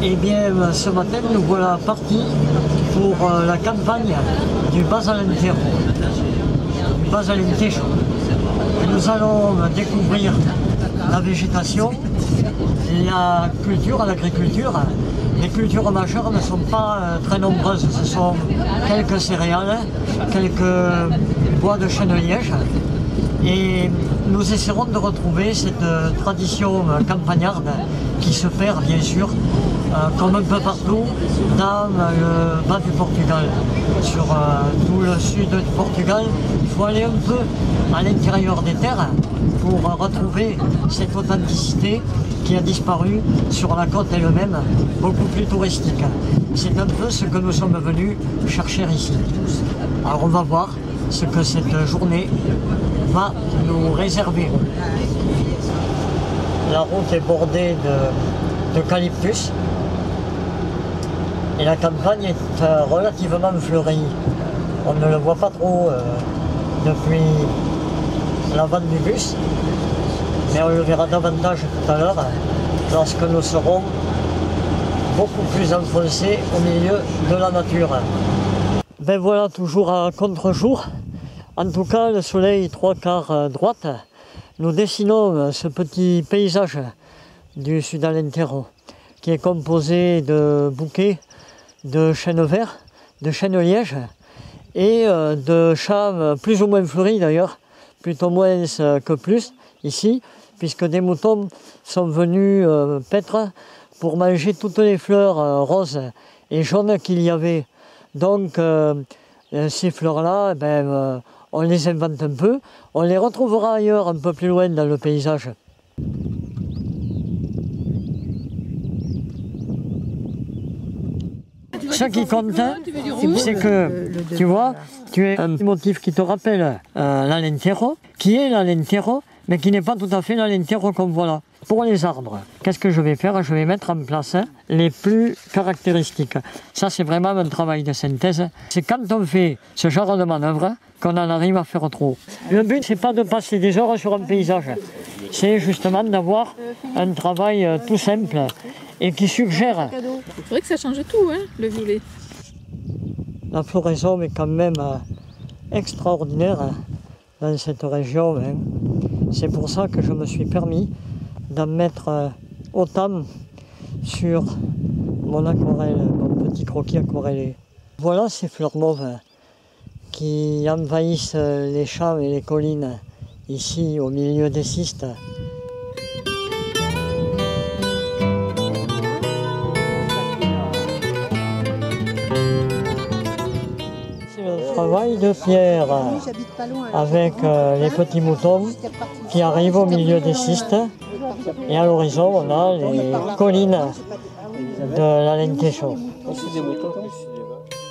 Eh bien, ce matin, nous voilà partis pour la campagne du Bas Alentejo, du Bas Alentejo. Nous allons découvrir la végétation, la culture, l'agriculture. Les cultures majeures ne sont pas très nombreuses, ce sont quelques céréales, quelques bois de chêne-liège. Et nous essaierons de retrouver cette tradition campagnarde qui se perd bien sûr, comme un peu partout, dans le bas du Portugal. Sur tout le sud du Portugal, il faut aller un peu à l'intérieur des terres pour retrouver cette authenticité qui a disparu sur la côte elle-même, beaucoup plus touristique. C'est un peu ce que nous sommes venus chercher ici. Alors on va voir ce que cette journée va nous réserver. La route est bordée d'eucalyptus et la campagne est relativement fleurie. On ne le voit pas trop depuis la vanne du bus, mais on le verra davantage tout à l'heure lorsque nous serons beaucoup plus enfoncés au milieu de la nature. Ben voilà, toujours à contre-jour. En tout cas, le soleil 3/4 droite, nous dessinons ce petit paysage du Sud Alentejo qui est composé de bouquets de chênes verts, de chêne-liège et de champs plus ou moins fleuris d'ailleurs, plutôt moins que plus ici, puisque des moutons sont venus paître pour manger toutes les fleurs roses et jaunes qu'il y avait. Donc ces fleurs-là, on les invente un peu, on les retrouvera ailleurs un peu plus loin dans le paysage. Ce qui compte, c'est que, tu vois, tu as un motif qui te rappelle l'Alentejo, qui est l'Alentejo, mais qui n'est pas tout à fait l'Alentejo comme voilà. Pour les arbres, qu'est-ce que je vais faire? Je vais mettre en place les plus caractéristiques. Ça, c'est vraiment un travail de synthèse. C'est quand on fait ce genre de manœuvre qu'on en arrive à faire trop. Le but, c'est pas de passer des heures sur un paysage. C'est justement d'avoir un travail tout simple et qui suggère. C'est vrai que ça change tout, hein, le violet. La floraison est quand même extraordinaire dans cette région. Hein. C'est pour ça que je me suis permis d'en mettre autant sur mon aquarelle, mon petit croquis aquarellé. Voilà ces fleurs mauves qui envahissent les champs et les collines ici au milieu des cistes. C'est le travail de Pierre avec les petits moutons qui arrivent au milieu des cistes. Et à l'horizon, on a les collines de l'Alentejo.